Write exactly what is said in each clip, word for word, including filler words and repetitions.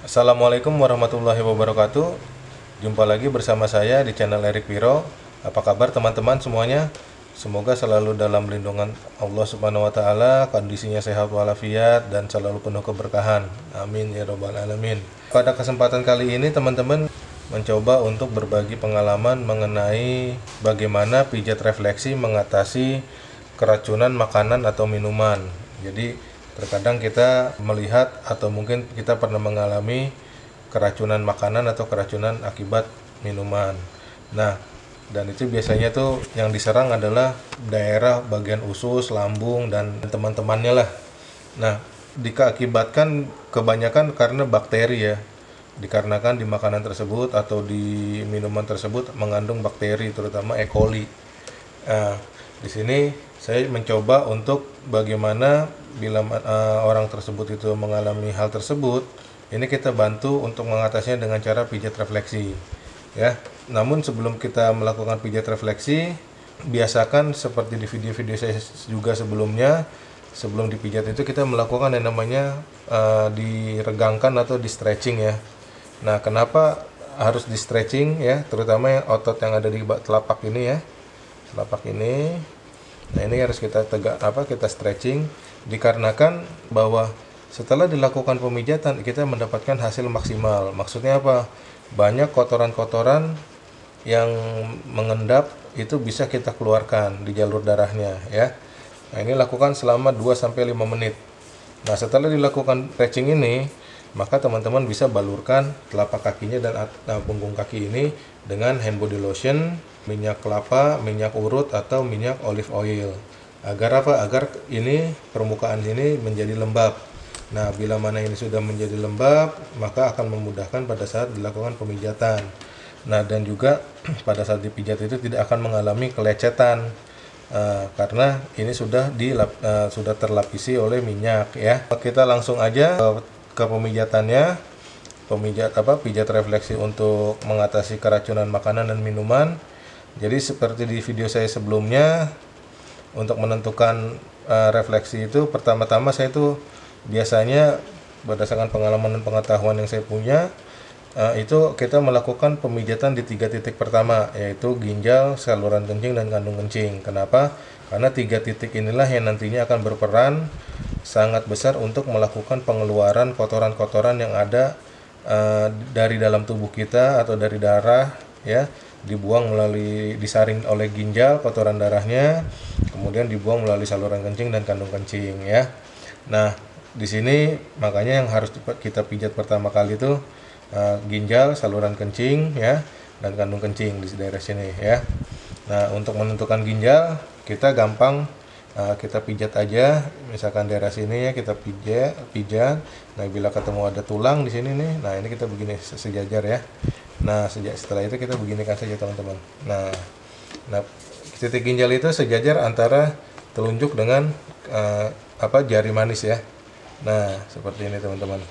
Assalamualaikum warahmatullahi wabarakatuh. Jumpa lagi bersama saya di channel Erik Wiro. Apa kabar teman-teman semuanya? Semoga selalu dalam lindungan Allah Subhanahu wa taala, kondisinya sehat walafiat dan selalu penuh keberkahan. Amin ya robbal alamin. Pada kesempatan kali ini teman-teman mencoba untuk berbagi pengalaman mengenai bagaimana pijat refleksi mengatasi keracunan makanan atau minuman. Jadi terkadang kita melihat atau mungkin kita pernah mengalami keracunan makanan atau keracunan akibat minuman. Nah, dan itu biasanya tuh yang diserang adalah daerah bagian usus, lambung, dan teman-temannya lah. Nah, dikakibatkan kebanyakan karena bakteri ya. Dikarenakan di makanan tersebut atau di minuman tersebut mengandung bakteri, terutama E. coli. Nah, di sini saya mencoba untuk bagaimana bila uh, orang tersebut itu mengalami hal tersebut, ini kita bantu untuk mengatasinya dengan cara pijat refleksi, ya. Namun sebelum kita melakukan pijat refleksi, biasakan seperti di video-video saya juga sebelumnya, sebelum dipijat itu kita melakukan yang namanya uh, diregangkan atau di stretching ya. Nah, kenapa harus di stretching ya, terutama yang otot yang ada di telapak ini ya. Telapak ini. Nah, ini harus kita tegak apa kita stretching dikarenakan bahwa setelah dilakukan pemijatan kita mendapatkan hasil maksimal. Maksudnya apa? Banyak kotoran-kotoran yang mengendap itu bisa kita keluarkan di jalur darahnya ya. Nah, ini lakukan selama dua sampai lima menit. Nah, setelah dilakukan stretching ini, maka teman-teman bisa balurkan telapak kakinya dan uh, punggung kaki ini dengan hand body lotion, minyak kelapa, minyak urut atau minyak olive oil. Agar apa? Agar ini permukaan sini menjadi lembab. Nah, bila mana ini sudah menjadi lembab, maka akan memudahkan pada saat dilakukan pemijatan. Nah, dan juga pada saat dipijat itu tidak akan mengalami kelecetan uh, karena ini sudah dilap, uh, sudah terlapisi oleh minyak ya. Kita langsung aja uh, ke pemijatannya. Pemijat apa pijat refleksi untuk mengatasi keracunan makanan dan minuman. Jadi seperti di video saya sebelumnya, untuk menentukan uh, refleksi itu pertama-tama saya itu biasanya berdasarkan pengalaman dan pengetahuan yang saya punya, uh, itu kita melakukan pemijatan di tiga titik pertama, yaitu ginjal, saluran kencing, dan kandung kencing. Kenapa? Karena tiga titik inilah yang nantinya akan berperan sangat besar untuk melakukan pengeluaran kotoran-kotoran yang ada uh, dari dalam tubuh kita atau dari darah ya, dibuang melalui disaring oleh ginjal kotoran darahnya, kemudian dibuang melalui saluran kencing dan kandung kencing ya. Nah, di sini makanya yang harus kita pijat pertama kali itu uh, ginjal, saluran kencing ya, dan kandung kencing di daerah sini ya. Nah, untuk menentukan ginjal kita gampang, uh, kita pijat aja, misalkan daerah sini ya kita pijat, pijat. Nah, bila ketemu ada tulang di sini nih, nah ini kita begini sejajar ya. Nah, sejak setelah itu kita beginikan saja teman-teman. Nah, nah titik ginjal itu sejajar antara telunjuk dengan uh, apa jari manis ya. Nah, seperti ini teman-teman.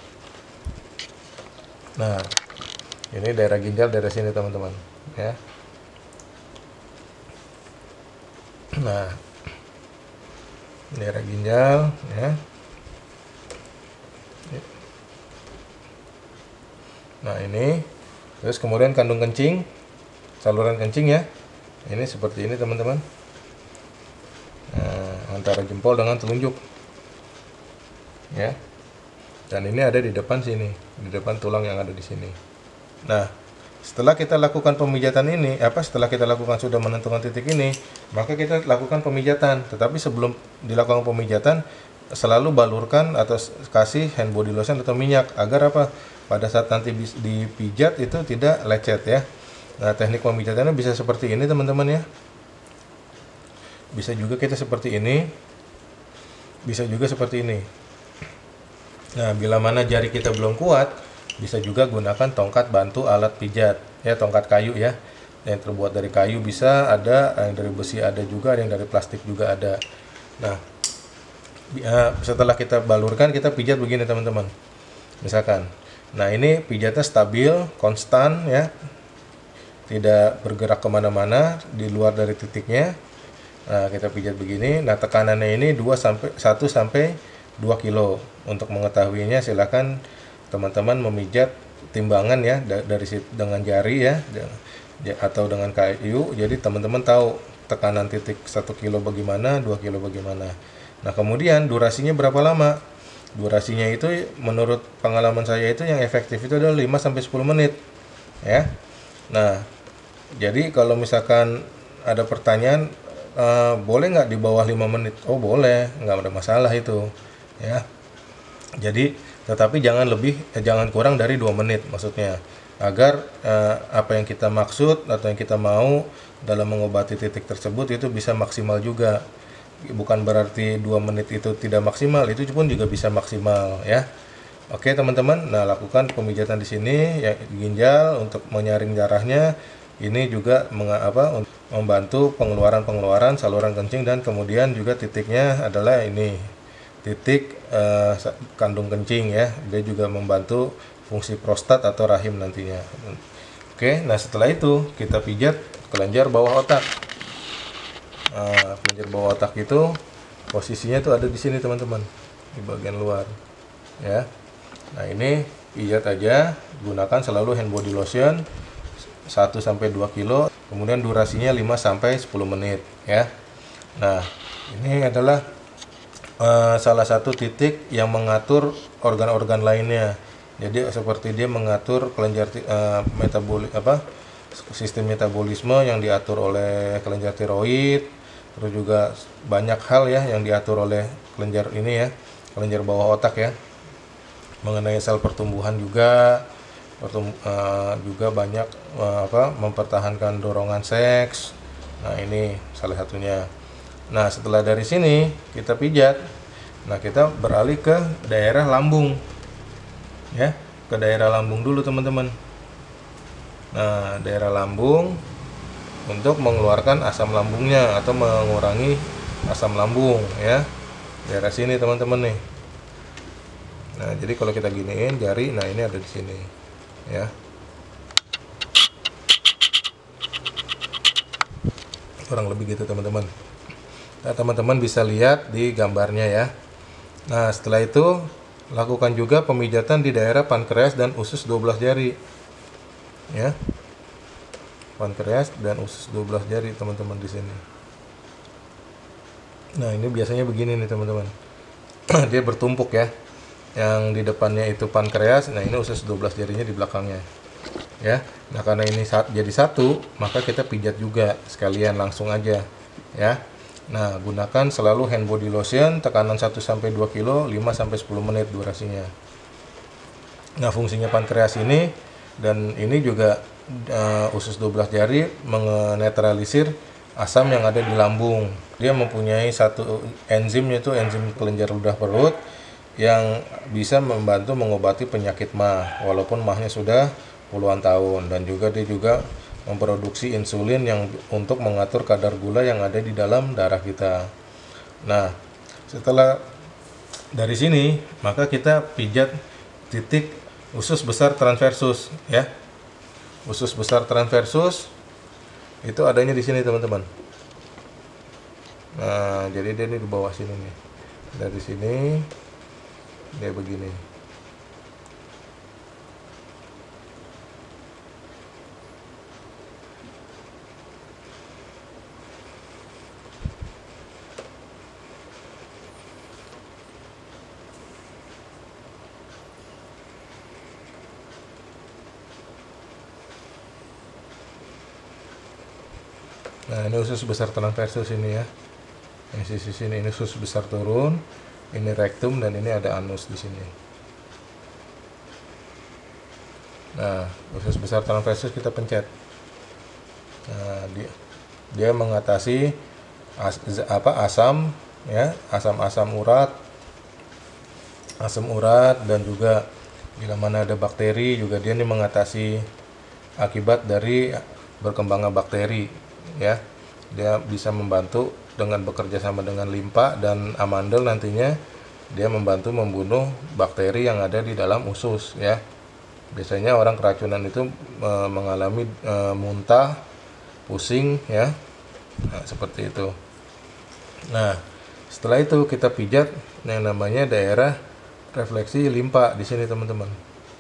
Nah, ini daerah ginjal daerah sini teman-teman ya. Nah, daerah ginjal ya. Nah, ini terus kemudian kandung kencing, saluran kencing ya. Ini seperti ini teman-teman. Nah, antara jempol dengan telunjuk. Ya. Dan ini ada di depan sini, di depan tulang yang ada di sini. Nah, setelah kita lakukan pemijatan ini, apa setelah kita lakukan sudah menentukan titik ini, maka kita lakukan pemijatan. Tetapi sebelum dilakukan pemijatan, selalu balurkan atau kasih hand body lotion atau minyak agar apa? Pada saat nanti dipijat itu tidak lecet ya. Nah, teknik pemijatannya bisa seperti ini teman-teman ya. Bisa juga kita seperti ini. Bisa juga seperti ini. Nah, bila mana jari kita belum kuat, bisa juga gunakan tongkat bantu alat pijat ya, tongkat kayu ya. Yang terbuat dari kayu bisa ada, yang dari besi ada juga, yang dari plastik juga ada. Nah, setelah kita balurkan kita pijat begini teman-teman. Misalkan nah, ini pijatnya stabil, konstan ya, tidak bergerak kemana-mana di luar dari titiknya. Nah, kita pijat begini. Nah, tekanannya ini dua sampai satu sampai dua kilo. Untuk mengetahuinya silakan teman-teman memijat timbangan ya dari dengan jari ya atau dengan kayu, jadi teman-teman tahu tekanan titik satu kilo bagaimana, dua kilo bagaimana. Nah kemudian durasinya berapa lama? Durasinya itu menurut pengalaman saya itu yang efektif itu adalah lima sampai sepuluh menit ya. Nah jadi kalau misalkan ada pertanyaan, e, boleh nggak di bawah lima menit? Oh boleh, nggak ada masalah itu ya. Jadi tetapi jangan lebih eh, jangan kurang dari dua menit maksudnya, agar eh, apa yang kita maksud atau yang kita mau dalam mengobati titik tersebut itu bisa maksimal juga. Bukan berarti dua menit itu tidak maksimal, itu pun juga bisa maksimal ya. Oke teman-teman, nah lakukan pemijatan di sini ya ginjal untuk menyaring darahnya. Ini juga mengapa membantu pengeluaran-pengeluaran saluran kencing, dan kemudian juga titiknya adalah ini titik eh, kandung kencing ya. Dia juga membantu fungsi prostat atau rahim nantinya. Oke, nah setelah itu kita pijat kelenjar bawah otak. Nah, kelenjar bawah otak itu posisinya tuh ada di sini teman-teman, di bagian luar ya. Nah ini pijat aja, gunakan selalu hand body lotion satu sampai dua kilo, kemudian durasinya lima sampai sepuluh menit ya. Nah ini adalah uh, salah satu titik yang mengatur organ-organ lainnya. Jadi seperti dia mengatur kelenjar uh, metaboli apa sistem metabolisme yang diatur oleh kelenjar tiroid, terus juga banyak hal ya yang diatur oleh kelenjar ini ya, kelenjar bawah otak ya, mengenai sel pertumbuhan juga, pertum, uh, juga banyak uh, apa mempertahankan dorongan seks. Nah ini salah satunya. Nah setelah dari sini kita pijat, nah kita beralih ke daerah lambung ya, ke daerah lambung dulu teman-teman. Nah daerah lambung untuk mengeluarkan asam lambungnya atau mengurangi asam lambung ya, daerah sini teman-teman nih. Nah jadi kalau kita giniin jari, nah ini ada di sini ya, kurang lebih gitu teman-teman. Nah teman-teman bisa lihat di gambarnya ya. Nah setelah itu lakukan juga pemijatan di daerah pankreas dan usus dua belas jari ya, pankreas dan usus dua belas jari teman-teman di sini. Nah ini biasanya begini nih teman-teman, dia bertumpuk ya, yang di depannya itu pankreas, nah ini usus dua belas jarinya di belakangnya ya. Nah karena ini saat jadi satu, maka kita pijat juga sekalian langsung aja ya. Nah gunakan selalu hand body lotion tekanan satu sampai dua kilo, lima sampai sepuluh menit durasinya. Nah fungsinya pankreas ini dan ini juga uh, usus dua belas jari menetralisir asam yang ada di lambung. Dia mempunyai satu enzim, yaitu enzim kelenjar ludah perut, yang bisa membantu mengobati penyakit mah, walaupun mahnya sudah puluhan tahun. Dan juga dia juga memproduksi insulin yang untuk mengatur kadar gula yang ada di dalam darah kita. Nah setelah dari sini maka kita pijat titik usus besar transversus ya. Usus besar transversus itu adanya di sini teman-teman. Nah jadi dia ini di bawah sini nih, dari sini dia begini. Nah ini usus besar transversus ini ya, yang sisi sini ini usus besar turun, ini rektum, dan ini ada anus di sini. Nah usus besar transversus kita pencet. Nah dia, dia mengatasi as, apa asam ya, asam-asam urat, asam urat, dan juga bila mana ada bakteri juga dia ini mengatasi akibat dari berkembangnya bakteri ya. Dia bisa membantu dengan bekerja sama dengan limpa dan amandel, nantinya dia membantu membunuh bakteri yang ada di dalam usus ya. Biasanya orang keracunan itu e, mengalami e, muntah, pusing ya, nah, seperti itu. Nah setelah itu kita pijat yang namanya daerah refleksi limpa di sini teman-teman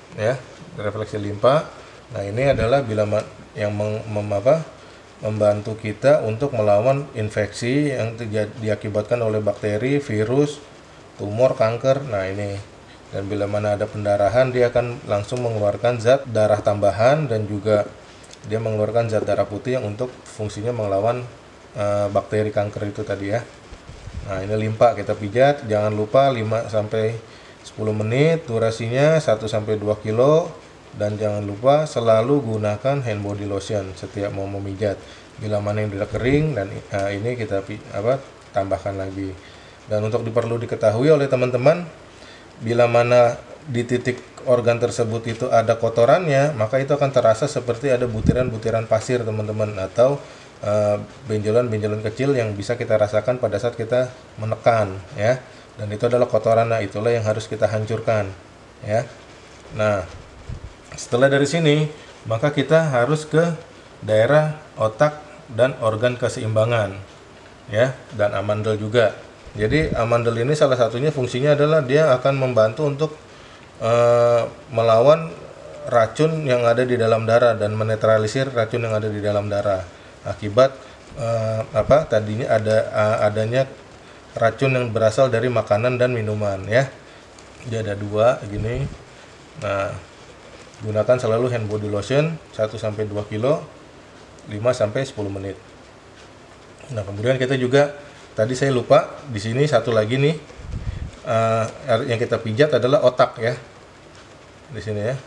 ya, refleksi limpa. Nah, ini adalah bila yang mem, mem, apa, membantu kita untuk melawan infeksi yang terjadi, diakibatkan oleh bakteri, virus, tumor, kanker. Nah, ini. Dan bila mana ada pendarahan, dia akan langsung mengeluarkan zat darah tambahan dan juga dia mengeluarkan zat darah putih yang untuk fungsinya melawan uh, bakteri kanker itu tadi ya. Nah, ini limpa kita pijat, jangan lupa lima sampai sepuluh menit, durasinya satu sampai dua kilo, dan jangan lupa selalu gunakan hand body lotion setiap mau memijat. Bila mana yang sudah kering dan uh, ini kita apa tambahkan lagi. Dan untuk perlu diketahui oleh teman-teman, bila mana di titik organ tersebut itu ada kotorannya, maka itu akan terasa seperti ada butiran-butiran pasir teman-teman, atau uh, benjolan-benjolan kecil yang bisa kita rasakan pada saat kita menekan ya. Dan itu adalah kotoran. Nah, itulah yang harus kita hancurkan ya. Nah, setelah dari sini maka kita harus ke daerah otak dan organ keseimbangan ya, dan amandel juga. Jadi amandel ini salah satunya fungsinya adalah dia akan membantu untuk uh, melawan racun yang ada di dalam darah dan menetralisir racun yang ada di dalam darah akibat uh, apa tadinya ada uh, adanya racun yang berasal dari makanan dan minuman ya. Jadi ada dua gini. Nah, gunakan selalu hand body lotion satu sampai dua kilo, lima sampai sepuluh menit. Nah, kemudian kita juga tadi saya lupa di sini satu lagi nih, uh, yang kita pijat adalah otak ya, di sini ya.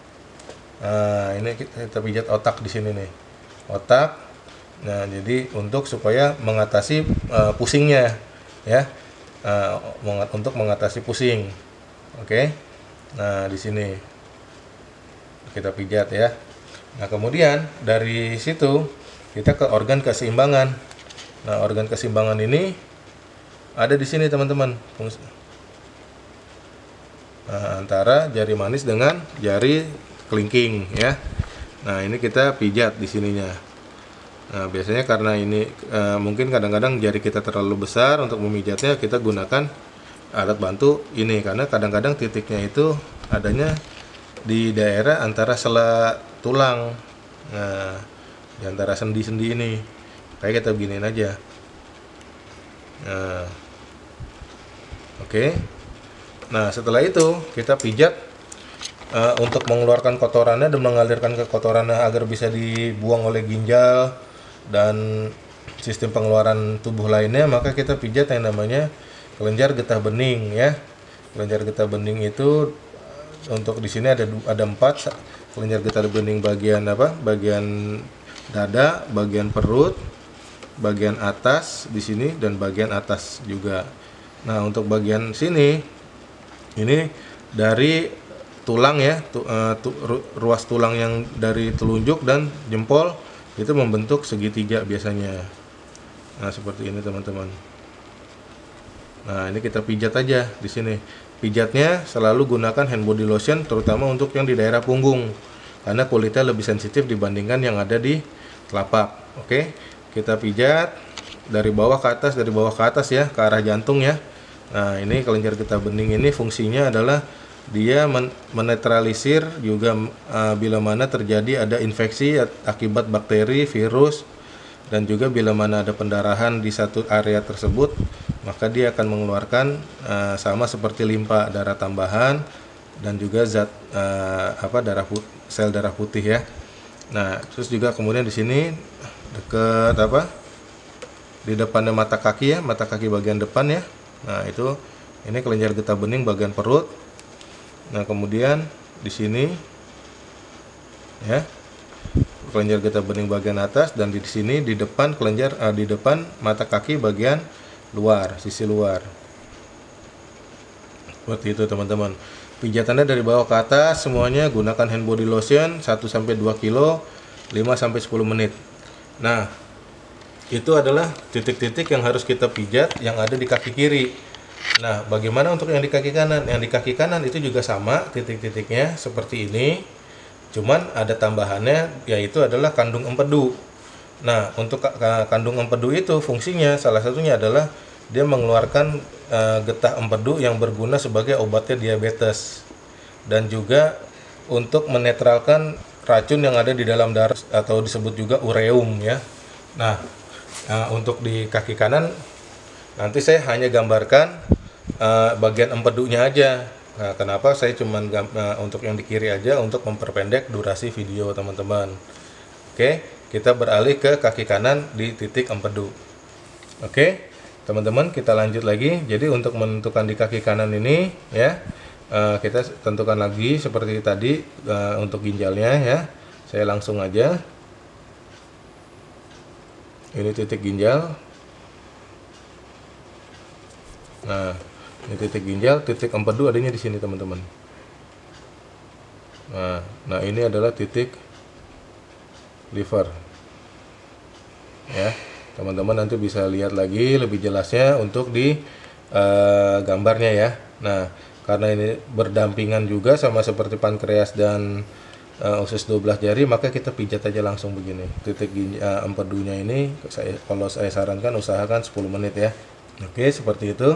Nah, ini kita pijat otak di sini nih, otak. Nah, jadi untuk supaya mengatasi uh, pusingnya ya, uh, untuk mengatasi pusing. Oke. Nah, di sini kita pijat ya. Nah, kemudian dari situ kita ke organ keseimbangan. Nah, organ keseimbangan ini ada di sini teman-teman. Nah, antara jari manis dengan jari kelingking ya. Nah, ini kita pijat di sininya. Nah, biasanya karena ini e, mungkin kadang-kadang jari kita terlalu besar untuk memijatnya, kita gunakan alat bantu ini karena kadang-kadang titiknya itu adanya di daerah antara sela tulang. Nah, di antara sendi-sendi ini. Kayak kita beginiin aja. Nah, oke. Okay. Nah, setelah itu kita pijat uh, untuk mengeluarkan kotorannya dan mengalirkan ke kotorannya agar bisa dibuang oleh ginjal dan sistem pengeluaran tubuh lainnya. Maka kita pijat yang namanya kelenjar getah bening ya. Kelenjar getah bening itu untuk di sini ada ada empat kelenjar getah bening, bagian apa? Bagian dada, bagian perut, bagian atas di sini, dan bagian atas juga. Nah, untuk bagian sini ini dari tulang ya, tu, uh, tu, ruas tulang yang dari telunjuk dan jempol itu membentuk segitiga biasanya. Nah, seperti ini teman-teman. Nah, ini kita pijat aja di sini. Pijatnya selalu gunakan hand body lotion, terutama untuk yang di daerah punggung, karena kulitnya lebih sensitif dibandingkan yang ada di telapak. Oke. Kita pijat dari bawah ke atas, dari bawah ke atas ya, ke arah jantung ya. Nah, ini kelenjar getah bening ini fungsinya adalah dia men menetralisir juga uh, bila mana terjadi ada infeksi akibat bakteri, virus, dan juga bila mana ada pendarahan di satu area tersebut, maka dia akan mengeluarkan uh, sama seperti limpa, darah tambahan dan juga zat uh, apa darah put sel darah putih ya. Nah, terus juga kemudian di sini dekat apa di depannya mata kaki ya, mata kaki bagian depan ya. Nah, itu ini kelenjar getah bening bagian perut. Nah, kemudian di sini ya kelenjar getah bening bagian atas, dan di sini di depan kelenjar uh, di depan mata kaki bagian luar, sisi luar. Seperti itu teman-teman. Pijatannya dari bawah ke atas semuanya, gunakan hand body lotion satu sampai dua kilo, lima sampai sepuluh menit. Nah, itu adalah titik-titik yang harus kita pijat yang ada di kaki kiri. Nah, bagaimana untuk yang di kaki kanan? Yang di kaki kanan itu juga sama titik-titiknya seperti ini. Cuman ada tambahannya, yaitu adalah kandung empedu. Nah, untuk kandung empedu itu fungsinya salah satunya adalah dia mengeluarkan uh, getah empedu yang berguna sebagai obatnya diabetes. Dan juga untuk menetralkan racun yang ada di dalam darah atau disebut juga ureum ya. Nah, nah untuk di kaki kanan nanti saya hanya gambarkan uh, bagian empedunya aja. Nah, kenapa saya cuman uh, untuk yang di kiri aja untuk memperpendek durasi video teman-teman. Oke, kita beralih ke kaki kanan di titik empedu. Oke, teman-teman kita lanjut lagi. Jadi untuk menentukan di kaki kanan ini ya, Uh, kita tentukan lagi seperti tadi uh, untuk ginjalnya ya. Saya langsung aja. Ini titik ginjal. Nah, ini titik ginjal, titik empedu adanya di sini teman-teman. Nah, nah ini adalah titik liver. Ya, teman-teman nanti bisa lihat lagi lebih jelasnya untuk di uh, gambarnya ya. Nah, karena ini berdampingan juga sama seperti pankreas dan uh, usus dua belas jari, maka kita pijat aja langsung begini. Titik uh, empedunya ini saya, kalau saya sarankan usahakan sepuluh menit ya. Oke, seperti itu.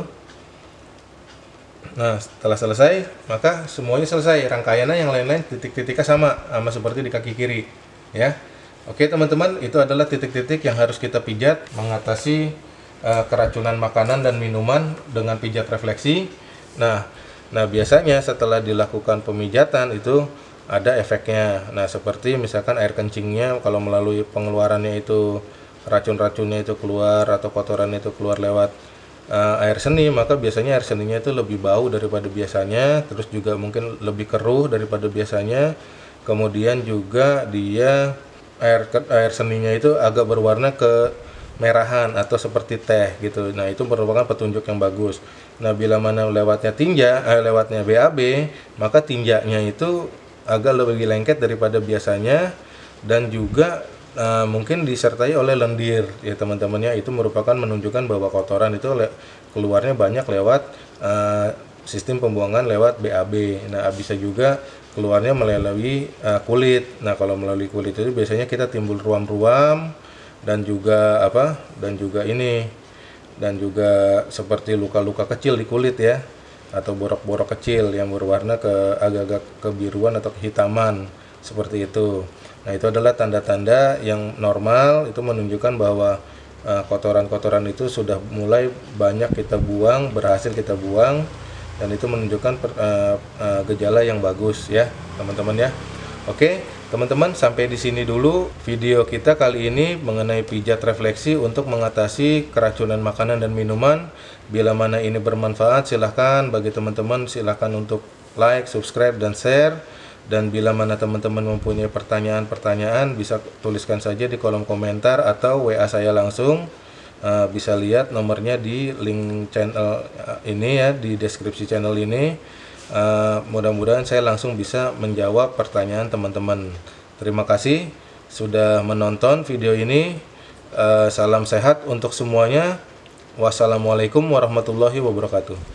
Nah, setelah selesai, maka semuanya selesai. Rangkaiannya yang lain-lain titik-titiknya sama sama seperti di kaki kiri ya. Oke, teman-teman, itu adalah titik-titik yang harus kita pijat mengatasi uh, keracunan makanan dan minuman dengan pijat refleksi. Nah, Nah biasanya setelah dilakukan pemijatan itu ada efeknya. Nah seperti misalkan air kencingnya kalau melalui pengeluarannya itu racun-racunnya itu keluar atau kotorannya itu keluar lewat uh, air seni, maka biasanya air seninya itu lebih bau daripada biasanya. Terus juga mungkin lebih keruh daripada biasanya. Kemudian juga dia air air seninya itu agak berwarna ke merahan atau seperti teh gitu. Nah itu merupakan petunjuk yang bagus. Nah bila mana lewatnya tinja, eh, lewatnya B A B, maka tinjanya itu agak lebih lengket daripada biasanya dan juga eh, mungkin disertai oleh lendir ya teman-temannya. Itu merupakan menunjukkan bahwa kotoran itu keluarnya banyak lewat eh, sistem pembuangan lewat B A B. Nah bisa juga keluarnya melalui eh, kulit. Nah kalau melalui kulit itu biasanya kita timbul ruam-ruam dan juga apa dan juga ini dan juga seperti luka-luka kecil di kulit ya atau borok-borok kecil yang berwarna ke agak-agak kebiruan atau kehitaman seperti itu. Nah itu adalah tanda-tanda yang normal, itu menunjukkan bahwa uh, kotoran-kotoran itu sudah mulai banyak kita buang, berhasil kita buang, dan itu menunjukkan per, uh, uh, gejala yang bagus ya teman-teman ya. Oke, teman-teman, sampai di sini dulu video kita kali ini mengenai pijat refleksi untuk mengatasi keracunan makanan dan minuman. Bila mana ini bermanfaat, silahkan bagi teman-teman silahkan untuk like, subscribe, dan share. Dan bila mana teman-teman mempunyai pertanyaan-pertanyaan, bisa tuliskan saja di kolom komentar atau W A saya langsung. Uh, bisa lihat nomornya di link channel ini ya, di deskripsi channel ini. Uh, mudah-mudahan saya langsung bisa menjawab pertanyaan teman-teman. Terima kasih sudah menonton video ini. Uh, salam sehat untuk semuanya. Wassalamualaikum warahmatullahi wabarakatuh.